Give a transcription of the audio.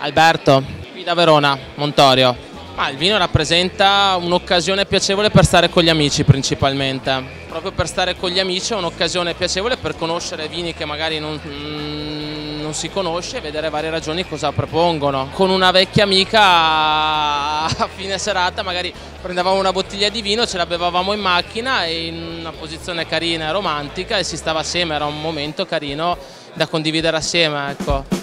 Alberto, qui da Verona, Montorio. Il vino rappresenta un'occasione piacevole per stare con gli amici principalmente. Proprio per stare con gli amici è un'occasione piacevole per conoscere vini che magari non si conosce e vedere varie ragioni cosa propongono. Con una vecchia amica a fine serata magari prendevamo una bottiglia di vino, ce la bevavamo in macchina e in una posizione carina e romantica e si stava assieme, era un momento carino da condividere assieme, ecco.